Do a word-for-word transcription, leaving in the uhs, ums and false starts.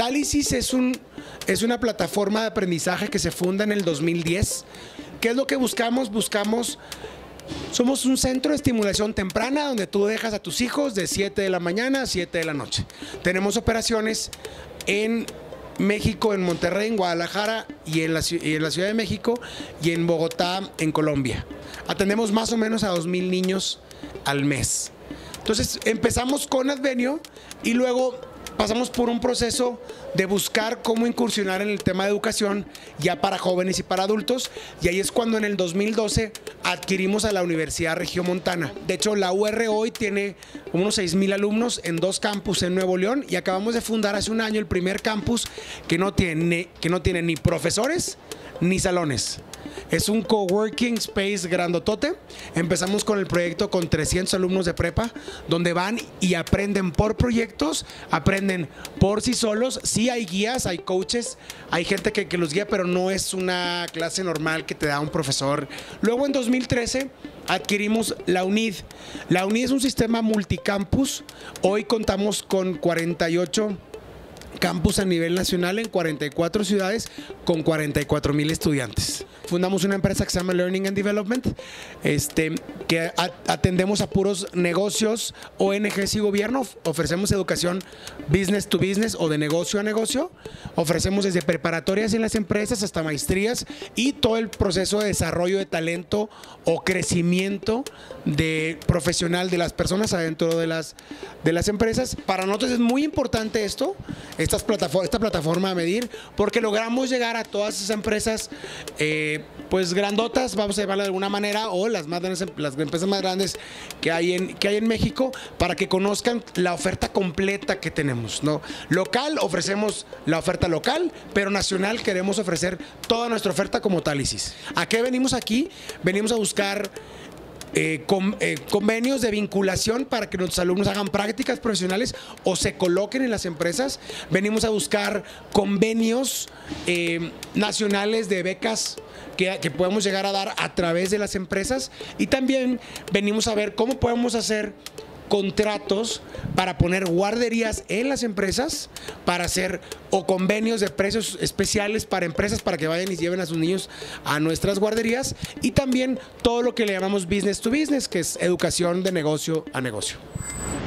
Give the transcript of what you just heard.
Tálisis es, un, es una plataforma de aprendizaje que se funda en el dos mil diez. ¿Qué es lo que buscamos? Buscamos, somos un centro de estimulación temprana donde tú dejas a tus hijos de siete de la mañana a siete de la noche. Tenemos operaciones en México, en Monterrey, en Guadalajara y en, la, y en la Ciudad de México y en Bogotá, en Colombia. Atendemos más o menos a dos mil niños al mes. Entonces empezamos con Advenio y luego pasamos por un proceso de buscar cómo incursionar en el tema de educación ya para jóvenes y para adultos, y ahí es cuando en el dos mil doce adquirimos a la Universidad Regiomontana. De hecho, la U R hoy tiene unos seis mil alumnos en dos campus en Nuevo León y acabamos de fundar hace un año el primer campus que no tiene, que no tiene ni profesores ni salones. Es un coworking space grandotote. Empezamos con el proyecto con trescientos alumnos de prepa, donde van y aprenden por proyectos, aprenden por sí solos. Sí hay guías, hay coaches, hay gente que, que los guía, pero no es una clase normal que te da un profesor. Luego en dos mil trece adquirimos la UNID. La UNID es un sistema multicampus. Hoy contamos con cuarenta y ocho campus a nivel nacional en cuarenta y cuatro ciudades con cuarenta y cuatro mil estudiantes. Fundamos una empresa que se llama Learning and Development, este, que atendemos a puros negocios, O N Ges y gobierno. Ofrecemos educación business to business o de negocio a negocio. Ofrecemos desde preparatorias en las empresas hasta maestrías y todo el proceso de desarrollo de talento o crecimiento de profesional de las personas adentro de las, de las empresas. Para nosotros es muy importante esto, estas plataforma, esta plataforma a medir, porque logramos llegar a todas esas empresas eh, pues grandotas, vamos a llamarla de alguna manera, o las, más grandes, las empresas más grandes que hay, en, que hay en México, para que conozcan la oferta completa que tenemos, ¿no? Local, ofrecemos la oferta local, pero nacional queremos ofrecer toda nuestra oferta como Tálisis. ¿A qué venimos aquí? Venimos a buscar Eh, con, eh, convenios de vinculación para que nuestros alumnos hagan prácticas profesionales o se coloquen en las empresas. Venimos a buscar convenios eh, nacionales de becas que, que podemos llegar a dar a través de las empresas, y también venimos a ver cómo podemos hacer contratos para poner guarderías en las empresas, para hacer o convenios de precios especiales para empresas para que vayan y lleven a sus niños a nuestras guarderías, y también todo lo que le llamamos business to business, que es educación de negocio a negocio.